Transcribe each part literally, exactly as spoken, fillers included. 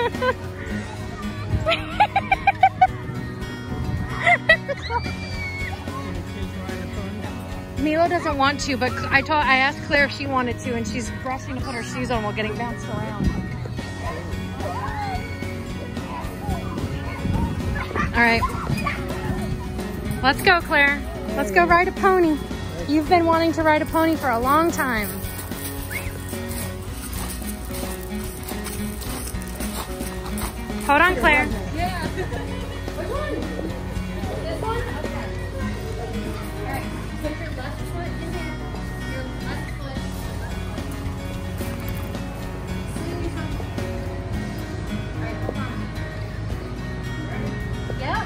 Milo doesn't want to, but I told I asked Claire if she wanted to, and she's rushing to put her shoes on while getting bounced around. All right, let's go, Claire. Let's go ride a pony. You've been wanting to ride a pony for a long time. Hold on, Claire. Yeah. Which one? This one? Okay. All right. Put your left foot in here. Your left foot. Slowly come. All right, hold on. Ready? Yep.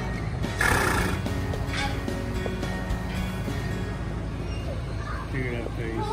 Figure that face.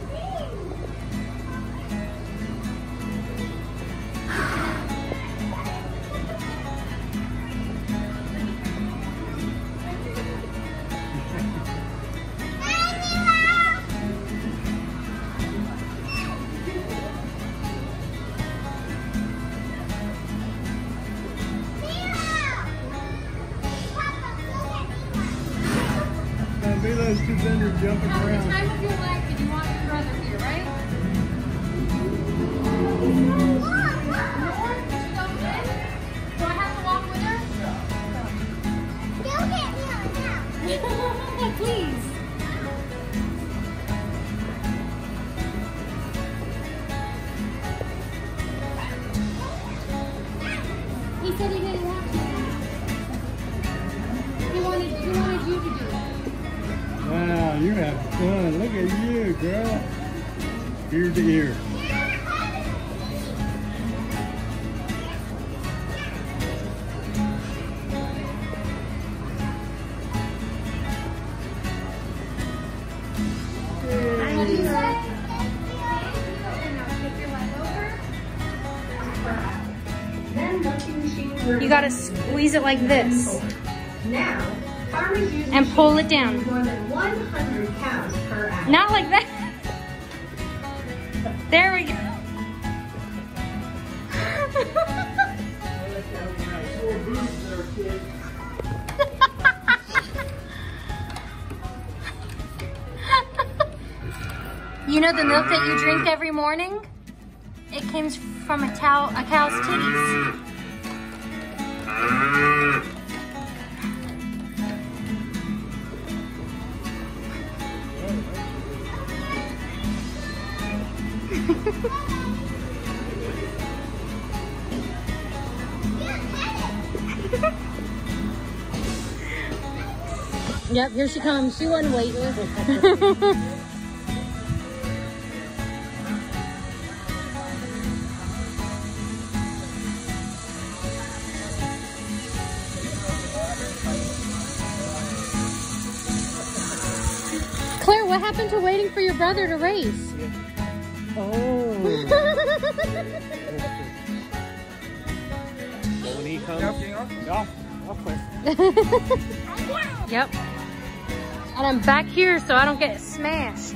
Milo's too tender jumping Now, around. the time of your leg, and you want your brother here, right? Do I have to walk with her? Don't get me on now. Please. He said he didn't want to. He wanted, he wanted you to do it. Wow, you have fun. Look at you, girl. Ear to ear. You gotta squeeze it like this. Now, farmers use and pull it down. more than one hundred cows per hour. Not like that. There we go. You know the milk that you drink every morning? It comes from a cow, a cow's titties. Yep, here she comes. She wasn't waiting. Claire, what happened to waiting for your brother to race? Oh. When he comes, yeah, I'll play. Yep. And I'm back here so I don't get smashed.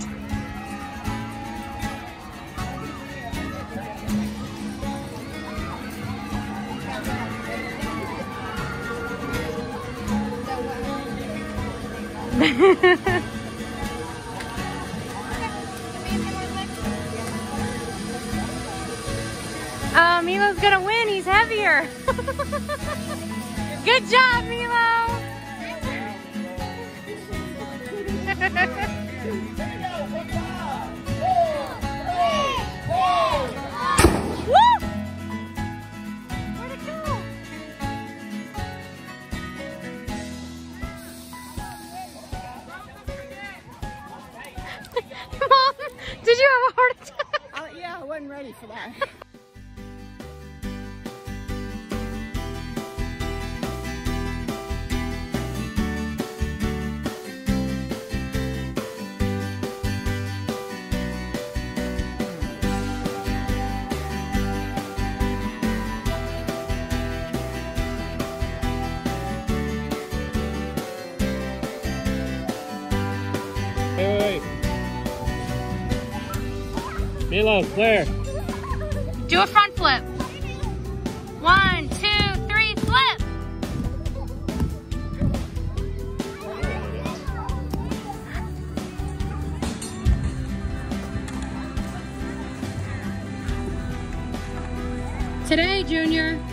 Oh, Milo's gonna win. He's heavier. Good job, Milo. Woo! Where'd it go? Mom, did you have a heart attack? Uh, yeah, I wasn't ready for that. Wait, wait, wait. Milo, Claire. Do a front flip. One, two, three, flip. Today, Junior,